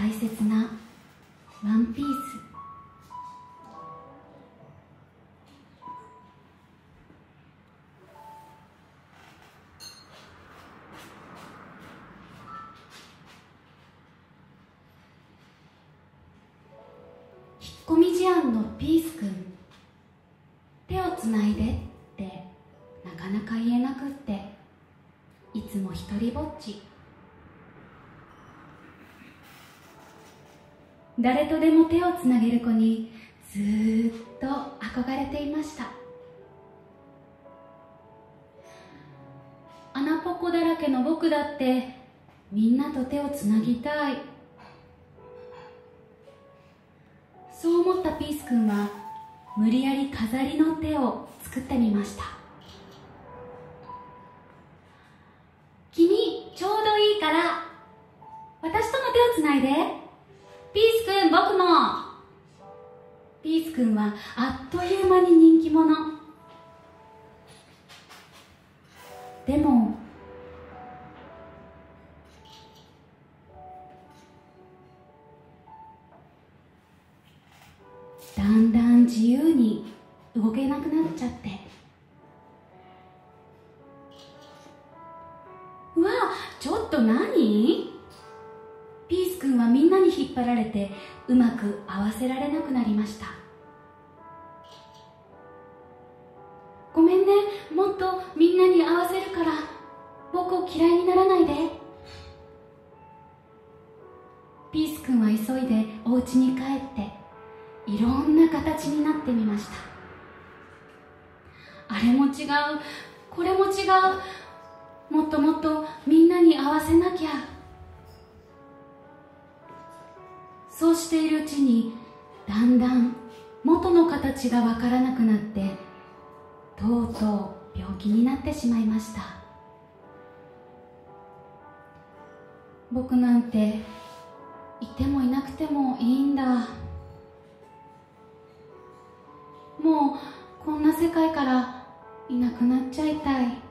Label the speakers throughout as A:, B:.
A: 大切なワンピース。引っ込み思案のピースくん、手をつないでってなかなか言えなくって、いつも一人ぼっち。誰とでも手をつなげる子にずーっと憧れていました。穴ぽこだらけの僕だってみんなと手をつなぎたい。そう思ったピースくんは無理やり飾りの手を作ってみました。君ちょうどいいから私とも手をつないで。ピースくん、僕も。ピースくんはあっという間に人気者。でもだんだん自由に動けなくなっちゃって、うわ、ちょっと何？ピースくんはみんなに引っ張られてうまく合わせられなくなりました。ごめんね、もっとみんなに合わせるから僕を嫌いにならないで。ピースくんは急いでお家に帰っていろんな形になってみました。あれも違う、これも違う、もっともっとみんなに合わせなきゃ。そうしているうちにだんだん元の形がわからなくなって、とうとう病気になってしまいました。僕なんていてもいなくてもいいんだ。もうこんな世界からいなくなっちゃいたい。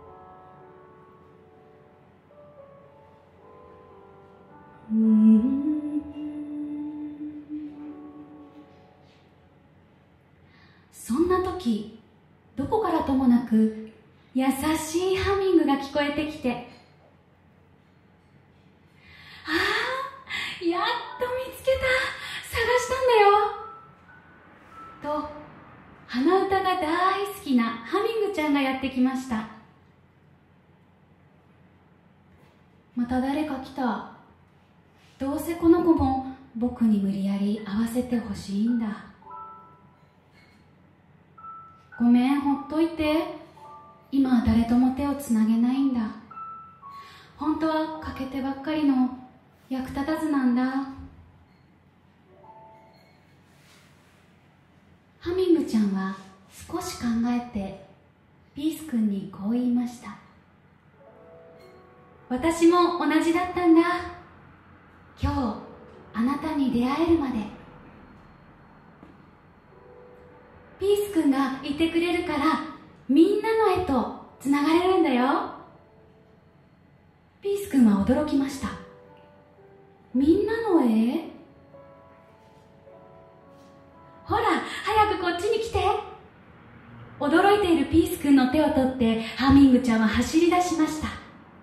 A: そんな時、どこからともなく優しいハミングが聞こえてきて、ああ、やっと見つけた、探したんだよと鼻歌が大好きなハミングちゃんがやってきました。また誰か来た。どうせこの子も僕に無理やり合わせてほしいんだ。ごめん、ほっといて。今は誰とも手をつなげないんだ。本当は欠けてばっかりの役立たずなんだ。ハミングちゃんは少し考えてピースくんにこう言いました。私も同じだったんだ。今日あなたに出会えるまで。ピースくんがいてくれるからみんなの絵とつながれるんだよ。ピースくんは驚きました。みんなの絵？ほら、早くこっちに来て。驚いているピースくんの手を取ってハミングちゃんは走り出しました。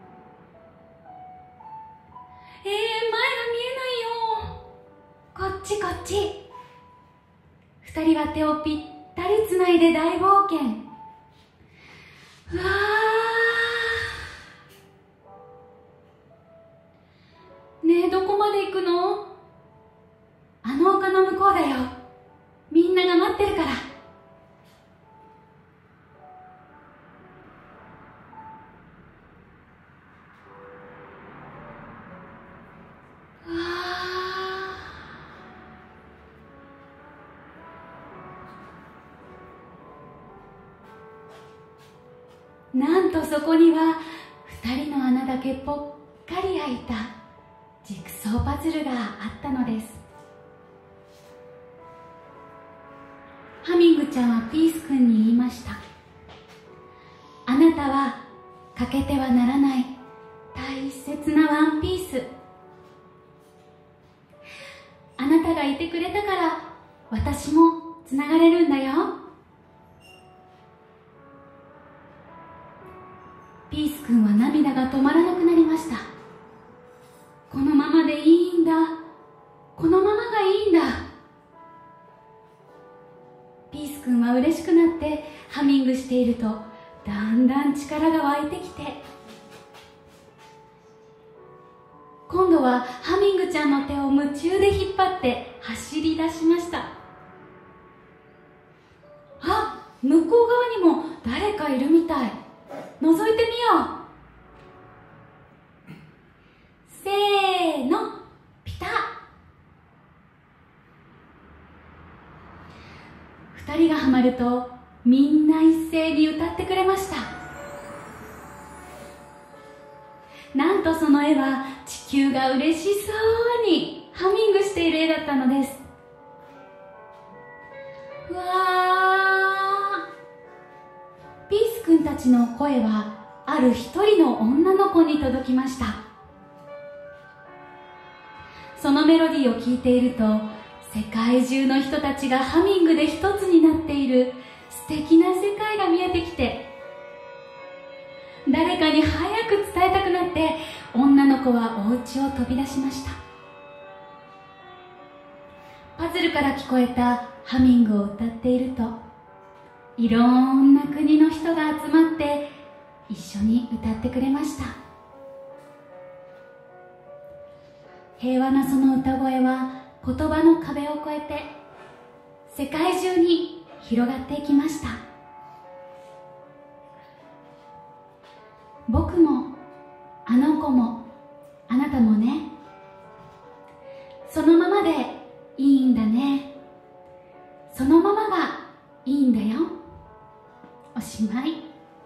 A: 前が見えないよ。こっちこっち。二人は手をぴったりつないで大冒険。うわー。ねえ、どこまで行くの？あの丘の向こうだよ。みんなが待ってるから。うわー。なんとそこには二人の穴だけぽっかり開いたジグソーパズルがあったのです。ハミングちゃんはピースくんに言いました。あなたは欠けてはならない大切なワンピース。 てくれたから私もつながれるんだよ。ピース君は涙が止まらなくなりました。このままでいいんだ、このままがいいんだ。ピース君は嬉しくなってハミングしていると、だんだん力が湧いてきて、今度はハミングちゃんの手を夢中で引っ張って走り出しました。あ、向こう側にも誰かいるみたい。覗いてみよう。せーの、ピタッ。2人がハマるとみんな一斉に歌ってくれました。なんとその絵は地球が嬉しそうにハミングしている絵だったのです。うわー、ピース君たちの声はある一人の女の子に届きました。そのメロディーを聴いていると、世界中の人たちがハミングで一つになっている素敵な世界が見えてきて、誰かに早く伝えたくなって、女の子はお家を飛び出しました。パズルから聞こえたハミングを歌っていると、いろんな国の人が集まって一緒に歌ってくれました。平和なその歌声は言葉の壁を越えて世界中に広がっていきました。僕もあの子もあなたもね、そのままでいいんだね。そのままがいいんだよ。おしまい。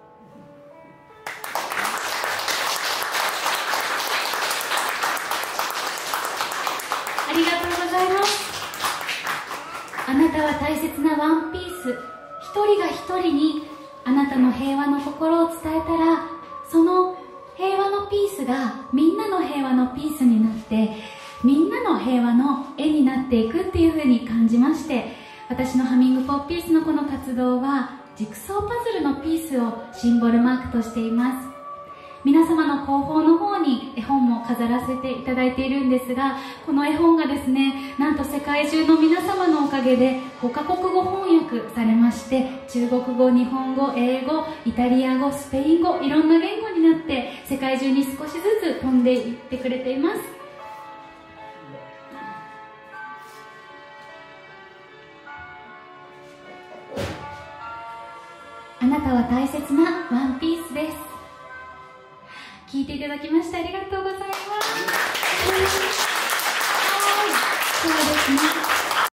A: ありがとうございます。あなたは大切なワンピース、一人が一人にあなたの平和の心を伝えたら、その平和のピースがみんなの平和のピースになって、みんなの平和の絵になっていくっていうふうに感じまして、私のハミングフォーピースのこの活動はジグソーパズルのピースをシンボルマークとしています。皆様の後方の方に絵本も飾らせていただいているんですが、この絵本がですね、なんと世界中の皆様のおかげで5カ国語翻訳されまして、中国語、日本語、英語、イタリア語、スペイン語、いろんな言語になって世界中に少しずつ飛んでいってくれています。あなたは大切なワンピースです。聞いていただきましてありがとうございます。はい、そうですね。